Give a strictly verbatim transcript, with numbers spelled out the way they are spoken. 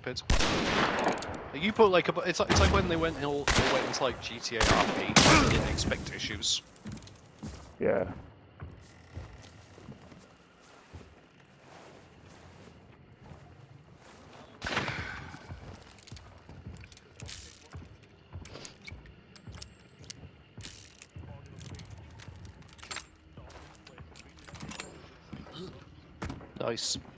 stupid. You put like a, it's like it's like when they went all they went into like G T A R P, they didn't expect issues. Yeah. Nice.